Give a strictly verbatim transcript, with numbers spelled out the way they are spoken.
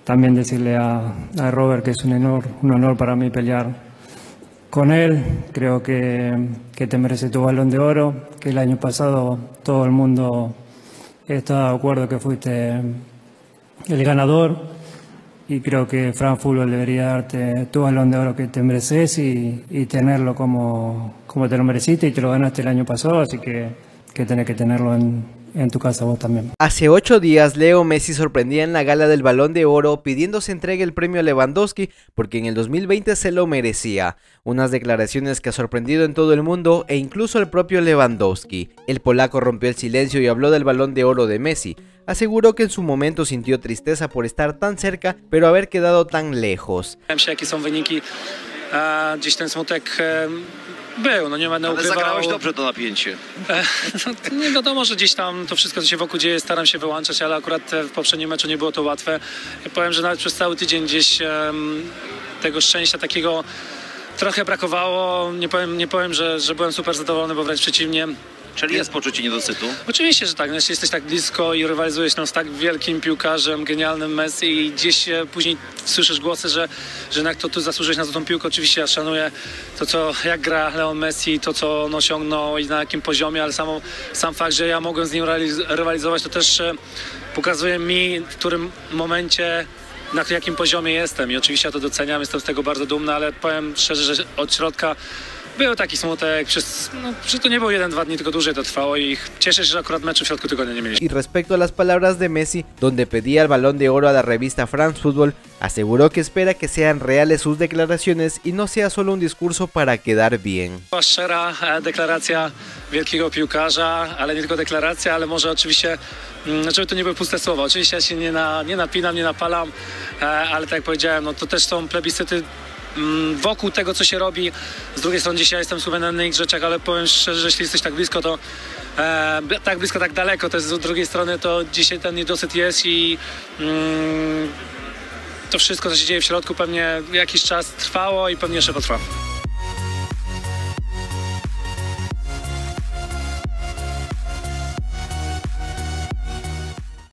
también decirle a, a Robert que es un honor, un honor para mí pelear con él. Creo que, que te merece tu Balón de Oro, que el año pasado todo el mundo estaba de acuerdo que fuiste el ganador. Y creo que France Football debería darte tu Balón de Oro que te mereces y, y tenerlo como, como te lo mereciste y te lo ganaste el año pasado, así que, que tenés que tenerlo en, en tu casa vos también. Hace ocho días, Leo Messi sorprendía en la gala del Balón de Oro pidiendo se entregue el premio a Lewandowski porque en el dos mil veinte se lo merecía. Unas declaraciones que ha sorprendido en todo el mundo e incluso al propio Lewandowski. El polaco rompió el silencio y habló del Balón de Oro de Messi. Aseguró que en su momento sintió tristeza por estar tan cerca, pero haber quedado tan lejos. Jakie są wyniki, a dziś ten smutek był, no nie będę ukrywał. Ale zagrałeś dobrze to napięcie. No, nie wiadomo, że gdzieś tam to wszystko, co się wokół dzieje, staram się wyłączać, ale akurat w poprzednim meczu nie było to łatwe. Ja powiem, że nawet przez cały tydzień gdzieś um, tego szczęścia takiego trochę brakowało. Nie powiem, nie powiem że, że byłem super zadowolony, bo wręcz przeciwnie. Czyli jest poczucie niedosytu? Oczywiście, że tak. No, jeśli jesteś tak blisko i rywalizujesz no, z tak wielkim piłkarzem, genialnym Messi i gdzieś e, później słyszysz głosy, że, że jednak to tu zasłużyłeś na złotą piłkę. Oczywiście ja szanuję to, co, jak gra Leon Messi, to, co on osiągnął i na jakim poziomie, ale samo, sam fakt, że ja mogłem z nim rywalizować, to też e, pokazuje mi, w którym momencie, na jakim poziomie jestem. I oczywiście ja to doceniam, jestem z tego bardzo dumny, ale powiem szczerze, że od środka był taki smutek, przez, no, że to nie było jeden, dwa dni, tylko dłużej to trwało i cieszę się, że akurat meczu w środku tygodnia nie mieliśmy. Y respecto a las palabras de Messi, donde pedía el Balón de Oro a la revista France Football, aseguró que espera que sean reales sus declaraciones y no sea solo un discurso para quedar bien. Była szczera deklaracja wielkiego piłkarza, ale nie tylko deklaracja, ale może oczywiście, żeby to nie były puste słowa. Oczywiście ja się nie, na, nie napinam, nie napalam, ale tak jak powiedziałem, no to też są plebiscyty wokół tego, co się robi. Z drugiej strony dzisiaj jestem skupiony na innych rzeczach, ale powiem szczerze, że jeśli jesteś tak blisko, to e, tak blisko, tak daleko, to jest z drugiej strony, to dzisiaj ten niedosyt jest i mm, to wszystko, co się dzieje w środku, pewnie jakiś czas trwało i pewnie jeszcze potrwa.